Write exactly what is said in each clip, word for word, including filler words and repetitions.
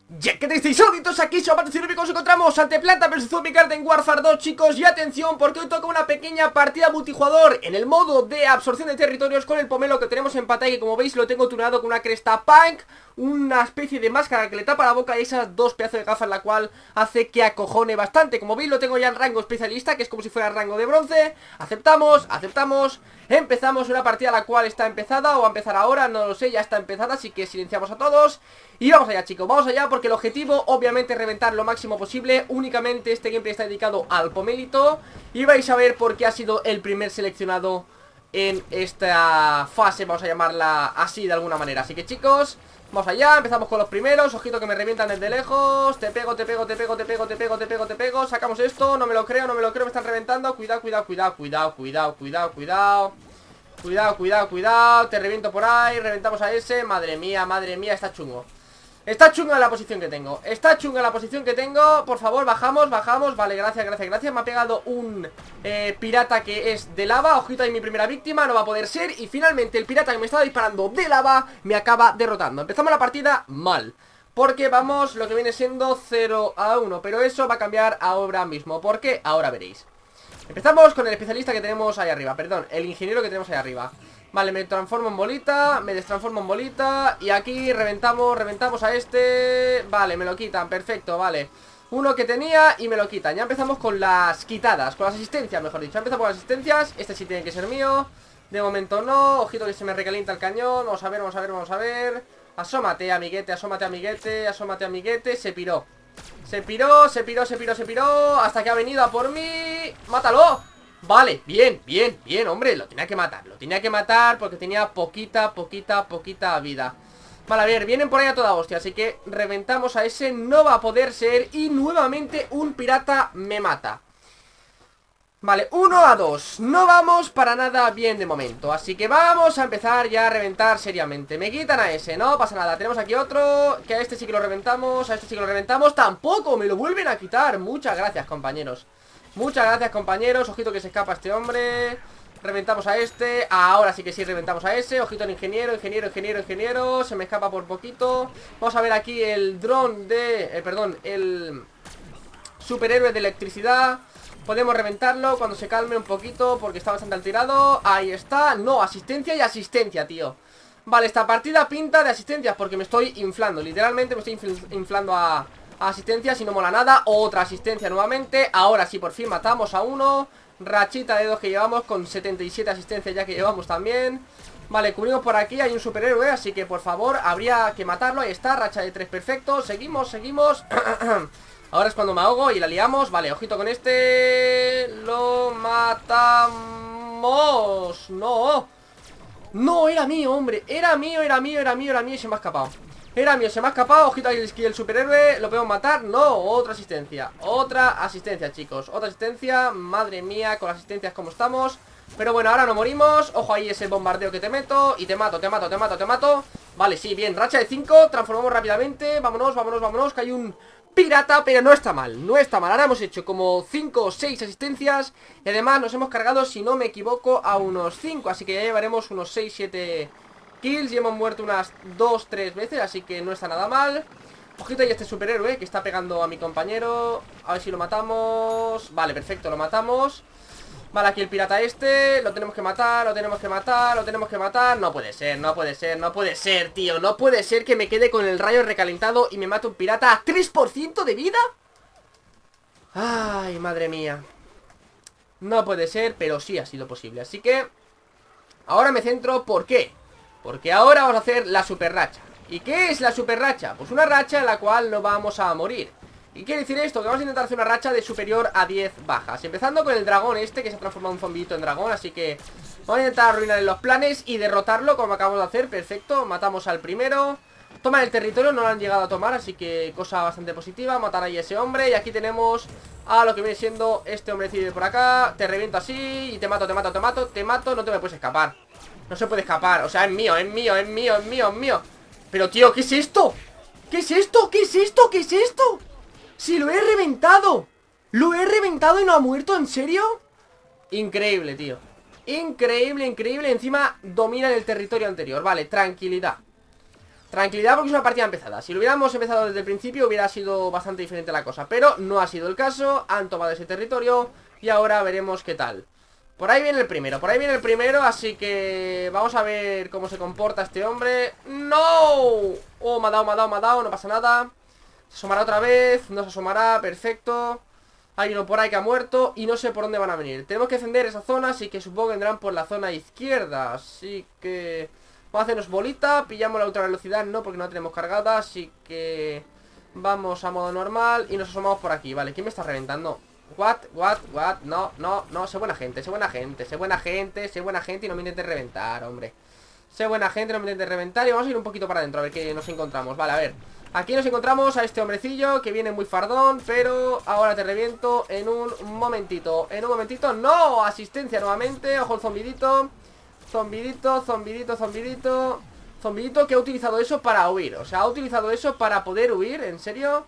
Ya que estáis sauditos, aquí somos nos encontramos ante Planta versus Zombie Garden Warfare dos, chicos. Y atención, porque hoy toca una pequeña partida multijugador en el modo de absorción de territorios con el pomelo que tenemos en pantalla, que como veis lo tengo tunado con una cresta punk, una especie de máscara que le tapa la boca y esas dos pedazos de gafas, la cual hace que acojone bastante. Como veis lo tengo ya en rango especialista, que es como si fuera rango de bronce. Aceptamos, aceptamos. Empezamos una partida la cual está empezada, o va a empezar ahora, no lo sé, ya está empezada, así que silenciamos a todos. Y vamos allá, chicos, vamos allá, porque el objetivo obviamente es reventar lo máximo posible. Únicamente este gameplay está dedicado al pomelito, y vais a ver por qué ha sido el primer seleccionado en esta fase, vamos a llamarla así de alguna manera. Así que, chicos, vamos allá, empezamos con los primeros. Ojito que me revientan desde lejos. Te pego, te pego, te pego, te pego, te pego, te pego, te pego. Sacamos esto, no me lo creo, no me lo creo, me están reventando. Cuidado, cuidado, cuidado, cuidado, cuidado, cuidado, cuidado. Cuidado, cuidado, cuidado. Te reviento por ahí, reventamos a ese. Madre mía, madre mía, está chungo. Está chunga la posición que tengo. Está chunga la posición que tengo. Por favor, bajamos, bajamos. Vale, gracias, gracias, gracias. Me ha pegado un eh, pirata que es de lava. Ojito ahí, mi primera víctima. No va a poder ser. Y finalmente el pirata que me estaba disparando de lava me acaba derrotando. Empezamos la partida mal, porque vamos, lo que viene siendo cero a uno. Pero eso va a cambiar ahora mismo. ¿Por qué? Ahora veréis. Empezamos con el especialista que tenemos ahí arriba. Perdón, el ingeniero que tenemos ahí arriba. Vale, me transformo en bolita, me destransformo en bolita. Y aquí reventamos, reventamos a este. Vale, me lo quitan, perfecto, vale. Uno que tenía y me lo quitan. Ya empezamos con las quitadas, con las asistencias, mejor dicho. Empezamos con las asistencias, este sí tiene que ser mío. De momento no, ojito que se me recalienta el cañón. Vamos a ver, vamos a ver, vamos a ver. Asómate, amiguete, asómate, amiguete, asómate, amiguete. Se piró, se piró, se piró, se piró, se piró. Hasta que ha venido a por mí. ¡Mátalo! Vale, bien, bien, bien, hombre, lo tenía que matar. Lo tenía que matar porque tenía poquita, poquita, poquita vida. Vale, a ver, vienen por ahí a toda hostia, así que reventamos a ese. No va a poder ser. Y nuevamente un pirata me mata. Vale, uno a dos. No vamos para nada bien de momento, así que vamos a empezar ya a reventar seriamente. Me quitan a ese, no pasa nada. Tenemos aquí otro, que a este sí que lo reventamos. A este sí que lo reventamos, tampoco, me lo vuelven a quitar. Muchas gracias, compañeros. Muchas gracias, compañeros. Ojito que se escapa este hombre. Reventamos a este. Ahora sí que sí, reventamos a ese. Ojito al ingeniero, ingeniero, ingeniero, ingeniero. Se me escapa por poquito. Vamos a ver aquí el dron de... Eh, perdón, el superhéroe de electricidad. Podemos reventarlo cuando se calme un poquito, porque está bastante alterado. Ahí está. No, asistencia y asistencia, tío. Vale, esta partida pinta de asistencias, porque me estoy inflando. Literalmente me estoy infl inflando a... asistencia, si no mola nada. Otra asistencia nuevamente. Ahora sí, por fin matamos a uno. Rachita de dos que llevamos, con setenta y siete asistencias ya que llevamos también. Vale, cubrimos por aquí, hay un superhéroe, así que por favor, habría que matarlo. Ahí está, racha de tres, perfecto. Seguimos, seguimos. Ahora es cuando me ahogo y la liamos. Vale, ojito con este. Lo matamos. No. No, era mío, hombre. Era mío, era mío, era mío, era mío y se me ha escapado. Era mío, se me ha escapado. Ojito ahí el superhéroe. ¿Lo podemos matar? No, otra asistencia. Otra asistencia, chicos. Otra asistencia. Madre mía, con las asistencias como estamos. Pero bueno, ahora no morimos. Ojo ahí ese bombardeo que te meto. Y te mato, te mato, te mato, te mato. Vale, sí, bien, racha de cinco. Transformamos rápidamente. Vámonos, vámonos, vámonos. Que hay un pirata, pero no está mal. No está mal, ahora hemos hecho como cinco o seis asistencias. Y además nos hemos cargado, si no me equivoco, a unos cinco. Así que ya llevaremos unos seis, siete kills y hemos muerto unas dos, tres veces, así que no está nada mal. Ojito ahí este superhéroe que está pegando a mi compañero. A ver si lo matamos. Vale, perfecto, lo matamos. Vale, aquí el pirata este. Lo tenemos que matar, lo tenemos que matar, lo tenemos que matar. No puede ser, no puede ser, no puede ser, tío. No puede ser que me quede con el rayo recalentado y me mate un pirata a tres por ciento de vida. Ay, madre mía. No puede ser, pero sí ha sido posible. Así que ahora me centro, ¿por qué? Porque ahora vamos a hacer la super racha. ¿Y qué es la super racha? Pues una racha en la cual no vamos a morir. ¿Y quiere decir esto? Que vamos a intentar hacer una racha de superior a diez bajas. Empezando con el dragón este, que se ha transformado en un zombito en dragón. Así que vamos a intentar arruinarle los planes y derrotarlo, como acabamos de hacer. Perfecto, matamos al primero. Toman el territorio, no lo han llegado a tomar, así que cosa bastante positiva. Matar ahí a ese hombre. Y aquí tenemos a lo que viene siendo este hombrecillo de por acá. Te reviento así y te mato, te mato, te mato, te mato. No te me puedes escapar. No se puede escapar, o sea, es mío, es mío, es mío, es mío, es mío. Pero tío, ¿qué es esto? ¿Qué es esto? ¿Qué es esto? ¿Qué es esto? ¡Si lo he reventado! ¡Lo he reventado y no ha muerto! ¿En serio? Increíble, tío. Increíble, increíble. Encima dominan el territorio anterior. Vale, tranquilidad. Tranquilidad porque es una partida empezada. Si lo hubiéramos empezado desde el principio hubiera sido bastante diferente la cosa, pero no ha sido el caso. Han tomado ese territorio y ahora veremos qué tal. Por ahí viene el primero, por ahí viene el primero, así que vamos a ver cómo se comporta este hombre. ¡No! Oh, me ha dado, me ha dado, me ha dado, no pasa nada. Se asomará otra vez, no se asomará, perfecto. Hay uno por ahí que ha muerto y no sé por dónde van a venir. Tenemos que defender esa zona, así que supongo que vendrán por la zona izquierda. Así que vamos a hacernos bolita, pillamos la ultra velocidad, no, porque no la tenemos cargada. Así que vamos a modo normal y nos asomamos por aquí. Vale, ¿quién me está reventando? What, what, what, no, no, no, sé buena gente, sé buena gente, sé buena gente, sé buena gente y no me intentes reventar, hombre. Sé buena gente, no me intentes reventar y vamos a ir un poquito para adentro a ver qué nos encontramos. Vale, a ver, aquí nos encontramos a este hombrecillo que viene muy fardón, pero ahora te reviento en un momentito. En un momentito, no, asistencia nuevamente, ojo el zombidito. Zombidito, zombidito, zombidito. Zombidito que ha utilizado eso para huir, o sea, ha utilizado eso para poder huir, ¿en serio?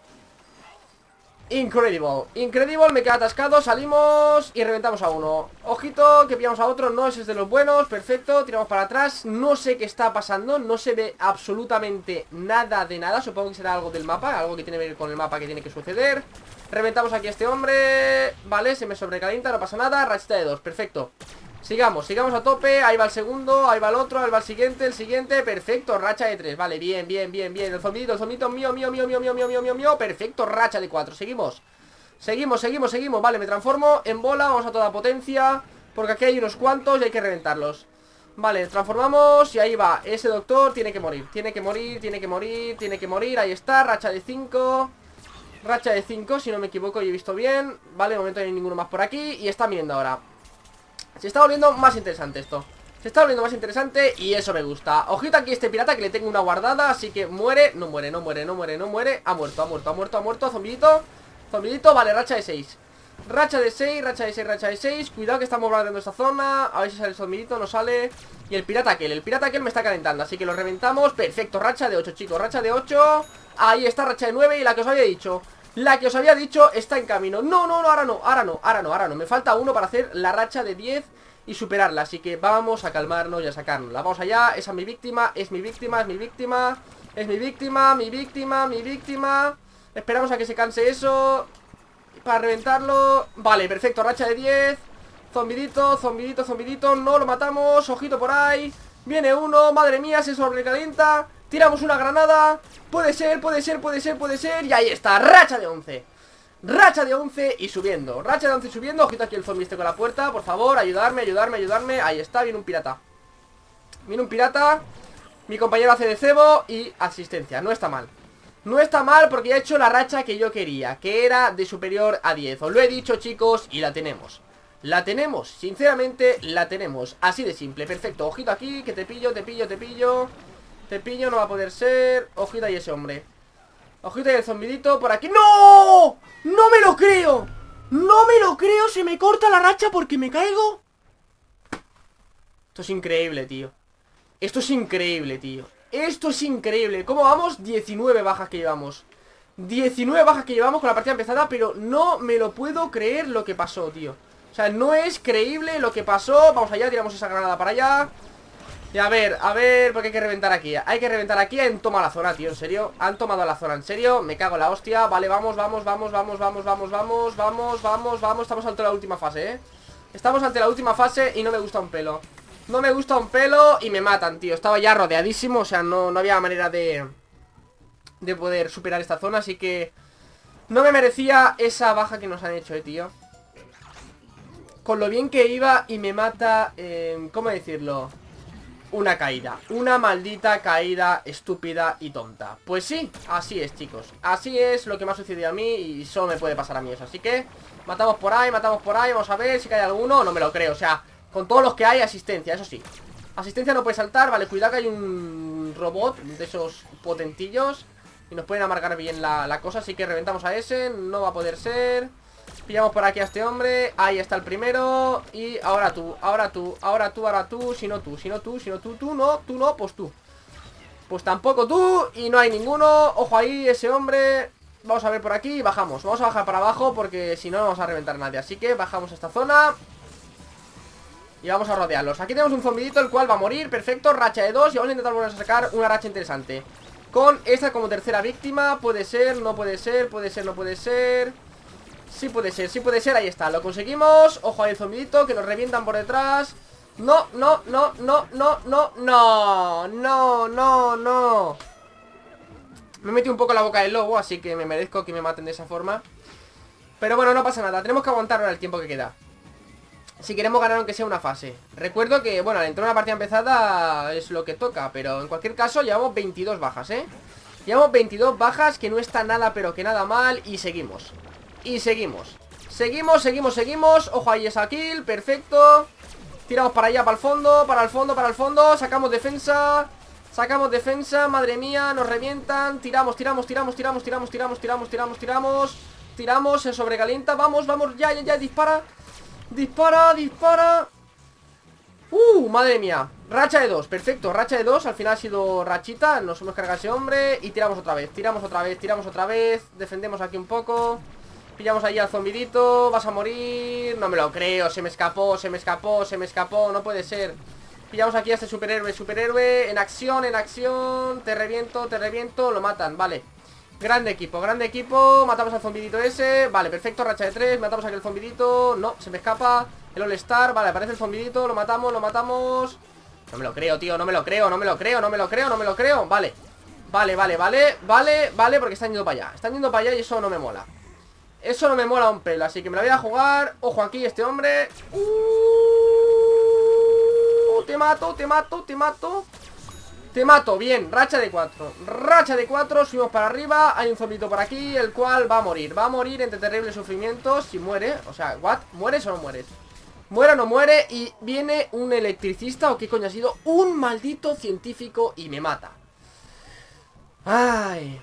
Incredible, incredible, me queda atascado, salimos y reventamos a uno. Ojito, que pillamos a otro, no, ese es de los buenos, perfecto, tiramos para atrás. No sé qué está pasando, no se ve absolutamente nada de nada. Supongo que será algo del mapa, algo que tiene que ver con el mapa que tiene que suceder. Reventamos aquí a este hombre, vale, se me sobrecalienta, no pasa nada, rachita de dos, perfecto. Sigamos, sigamos a tope, ahí va el segundo, ahí va el otro, ahí va el siguiente, el siguiente, perfecto, racha de tres, vale, bien, bien, bien, bien, el zombito, el zombito, mío, mío, mío, mío, mío, mío, mío, mío, mío, perfecto, racha de cuatro, seguimos, seguimos, seguimos, seguimos, vale, me transformo en bola, vamos a toda potencia, porque aquí hay unos cuantos y hay que reventarlos, vale, transformamos y ahí va, ese doctor tiene que morir, tiene que morir, tiene que morir, tiene que morir, ahí está, racha de cinco, racha de cinco, si no me equivoco y he visto bien, vale, de momento no hay ninguno más por aquí y está viniendo ahora. Se está volviendo más interesante esto. Se está volviendo más interesante y eso me gusta. Ojito aquí a este pirata que le tengo una guardada. Así que muere, no muere, no muere, no muere, no muere. Ha muerto, ha muerto, ha muerto, ha muerto. Zombidito, zombidito, vale, racha de seis. Racha de seis, racha de seis, racha de seis. Cuidado que estamos bombardeando esta zona. A ver si sale el zombidito, no sale. Y el pirata aquel, el pirata aquel me está calentando. Así que lo reventamos, perfecto, racha de ocho, chicos. Racha de ocho, ahí está, racha de nueve. Y la que os había dicho, la que os había dicho está en camino. No, no, no, ahora no, ahora no, ahora no, ahora no. Me falta uno para hacer la racha de diez y superarla, así que vamos a calmarnos y a sacarnosla. Vamos allá, esa es mi víctima, es mi víctima, es mi víctima, es mi víctima, mi víctima, mi víctima. Esperamos a que se canse eso para reventarlo. Vale, perfecto, racha de diez. Zombidito, zombidito, zombidito. No lo matamos, ojito por ahí. Viene uno, madre mía, se sobrecalienta. Tiramos una granada. Puede ser, puede ser, puede ser, puede ser. Y ahí está, racha de once. Racha de once y subiendo, racha de once y subiendo. Ojito aquí el zombie este con la puerta, por favor, ayudarme, ayudarme, ayudarme. Ahí está, viene un pirata. Viene un pirata. Mi compañero hace de cebo y asistencia, no está mal. No está mal porque ya he hecho la racha que yo quería, que era de superior a diez. Os lo he dicho, chicos, y la tenemos. La tenemos, sinceramente la tenemos. Así de simple, perfecto, ojito aquí, que te pillo, te pillo, te pillo. Te pillo, no va a poder ser. Ojito ahí ese hombre. Ojito y el zombidito por aquí. ¡No! ¡No me lo creo! ¡No me lo creo! Se me corta la racha porque me caigo. Esto es increíble, tío. Esto es increíble, tío. Esto es increíble. ¿Cómo vamos? diecinueve bajas que llevamos. diecinueve bajas que llevamos con la partida empezada. Pero no me lo puedo creer lo que pasó, tío. O sea, no es creíble lo que pasó. Vamos allá, tiramos esa granada para allá. Y a ver, a ver, porque hay que reventar aquí. Hay que reventar aquí, han tomado la zona, tío, en serio. Han tomado la zona, en serio, me cago en la hostia. Vale, vamos, vamos, vamos, vamos, vamos, vamos, vamos, vamos, vamos, vamos. Estamos ante la última fase, eh Estamos ante la última fase y no me gusta un pelo. No me gusta un pelo y me matan, tío. Estaba ya rodeadísimo, o sea, no, no había manera de De poder superar esta zona, así que no me merecía esa baja que nos han hecho, eh, tío. Con lo bien que iba y me mata, eh, ¿cómo decirlo? Una caída, una maldita caída estúpida y tonta. Pues sí, así es, chicos. Así es lo que me ha sucedido a mí y solo me puede pasar a mí eso. Así que matamos por ahí, matamos por ahí. Vamos a ver si cae alguno, no me lo creo. O sea, con todos los que hay, asistencia, eso sí. Asistencia no puede saltar, vale, cuidado que hay un robot de esos potentillos y nos pueden amargar bien la, la cosa. Así que reventamos a ese, no va a poder ser. Pillamos por aquí a este hombre. Ahí está el primero. Y ahora tú, ahora tú, ahora tú, ahora tú. Si no tú, si no tú, si no tú, tú no, tú no, pues tú. Pues tampoco tú. Y no hay ninguno. Ojo ahí, ese hombre. Vamos a ver por aquí y bajamos. Vamos a bajar para abajo porque si no, no vamos a reventar a nadie. Así que bajamos a esta zona y vamos a rodearlos. Aquí tenemos un zombidito el cual va a morir, perfecto, racha de dos. Y vamos a intentar volver a sacar una racha interesante. con esta como tercera víctima. Puede ser, no puede ser, puede ser, no puede ser. Sí puede ser, sí puede ser, ahí está, lo conseguimos. Ojo ahí el zombidito, que nos revientan por detrás. No, no, no, no, no, no, no, no, no, no. Me metí un poco en la boca del lobo, así que me merezco que me maten de esa forma. Pero bueno, no pasa nada, tenemos que aguantar ahora el tiempo que queda, si queremos ganar aunque sea una fase. Recuerdo que, bueno, al entrar una partida empezada es lo que toca, pero en cualquier caso llevamos veintidós bajas, ¿eh? Llevamos veintidós bajas, que no está nada, pero que nada mal. Y seguimos, y seguimos, seguimos, seguimos, seguimos. Ojo ahí esa kill, perfecto. Tiramos para allá, para el fondo, para el fondo, para el fondo. Sacamos defensa, sacamos defensa, madre mía, nos revientan. Tiramos, tiramos, tiramos, tiramos, tiramos, tiramos, tiramos, tiramos, tiramos. Tiramos, se sobrecalienta, vamos, vamos, ya, ya, ya, dispara. Dispara, dispara. Uh, madre mía. Racha de dos, perfecto, racha de dos. Al final ha sido rachita, nos hemos cargado a ese hombre. Y tiramos otra vez, tiramos otra vez, tiramos otra vez. Defendemos aquí un poco. Pillamos ahí al zombidito, vas a morir. No me lo creo, se me escapó, se me escapó, se me escapó, no puede ser. Pillamos aquí a este superhéroe, superhéroe. En acción, en acción, te reviento, te reviento, lo matan, vale. Grande equipo, grande equipo. Matamos al zombidito ese, vale, perfecto, racha de tres. Matamos a aquel zombidito, no, se me escapa. El All Star, vale, aparece el zombidito. Lo matamos, lo matamos. No me lo creo, tío, no me lo creo, no me lo creo, no me lo creo, no me lo creo, vale. Vale, vale, vale, vale, vale, porque están yendo para allá. Están yendo para allá y eso no me mola. Eso no me mola un pelo, así que me la voy a jugar. Ojo aquí, este hombre. uh, Te mato, te mato, te mato. Te mato, bien, racha de cuatro. Racha de cuatro, subimos para arriba. Hay un zombito por aquí, el cual va a morir. Va a morir entre terribles sufrimientos. Si muere, o sea, ¿what? ¿Mueres o no mueres? Muere o no muere. Y viene un electricista, o qué coño ha sido. Un maldito científico y me mata. Ay.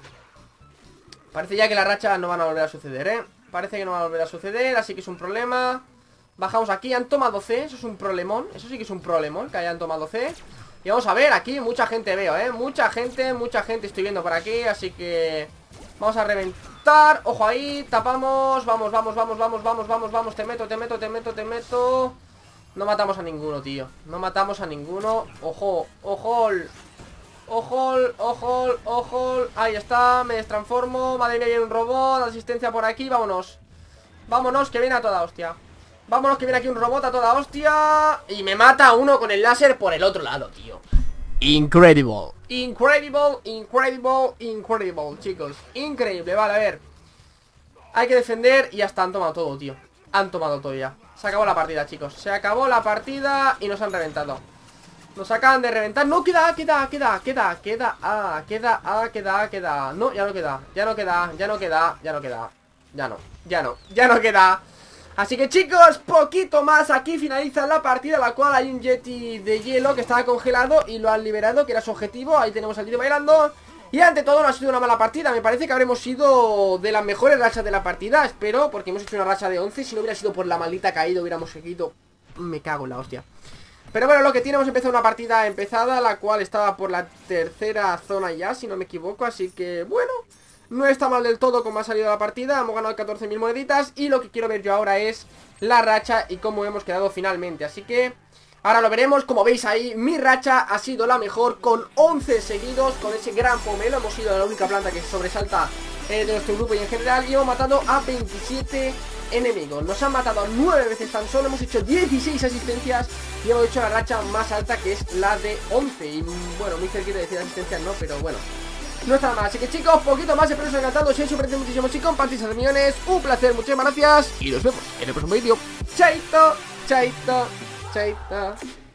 Parece ya que las rachas no van a volver a suceder, ¿eh? Parece que no va a volver a suceder, así que es un problema. Bajamos aquí, han tomado C, eso es un problemón. Eso sí que es un problemón, que hayan tomado C. Y vamos a ver, aquí mucha gente veo, ¿eh? Mucha gente, mucha gente estoy viendo por aquí, así que vamos a reventar. Ojo ahí, tapamos. Vamos, vamos, vamos, vamos, vamos, vamos, vamos. Te meto, te meto, te meto, te meto. No matamos a ninguno, tío. No matamos a ninguno. Ojo, ojo. Ojo, ojo, ojo. Ahí está, me destransformo. Madre mía, hay un robot, asistencia por aquí, vámonos. Vámonos, que viene a toda hostia. Vámonos, que viene aquí un robot a toda hostia. Y me mata uno con el láser por el otro lado, tío. Incredible. Incredible, incredible, incredible, chicos. Increíble, vale, a ver. Hay que defender y ya está, han tomado todo, tío. Han tomado todo ya. Se acabó la partida, chicos. Se acabó la partida y nos han reventado. Nos acaban de reventar. No, queda, queda, queda, queda, queda, ah, queda, ah, queda, queda. No, ya no queda, ya no queda, ya no queda, ya no queda. Ya no, ya no, ya no queda. Así que chicos, poquito más. Aquí finaliza la partida, la cual hay un Yeti de hielo que estaba congelado y lo han liberado, que era su objetivo. Ahí tenemos al Yeti bailando. Y ante todo no ha sido una mala partida. Me parece que habremos sido de las mejores rachas de la partida, espero, porque hemos hecho una racha de once. Si no hubiera sido por la maldita caída, hubiéramos seguido. Me cago en la hostia. Pero bueno, lo que tiene, hemos empezado una partida empezada, la cual estaba por la tercera zona ya, si no me equivoco. Así que, bueno, no está mal del todo como ha salido la partida. Hemos ganado catorce mil moneditas. Y lo que quiero ver yo ahora es la racha y cómo hemos quedado finalmente. Así que ahora lo veremos. Como veis ahí, mi racha ha sido la mejor, con once seguidos, con ese gran pomelo. Hemos sido la única planta que sobresalta eh, de nuestro grupo y en general. Y hemos matado a veintisiete enemigos. Nos han matado nueve veces tan solo. Hemos hecho dieciséis asistencias y hemos hecho la racha más alta, que es la de once. Y bueno, muy cerquita de decir asistencias no, pero bueno, no está mal. Así que chicos, poquito más. Espero que os haya encantado. Si os parece muchísimo, chicos, compartís a millones. Un placer, muchísimas gracias y nos vemos en el próximo vídeo. Chaito, chaito, chaito.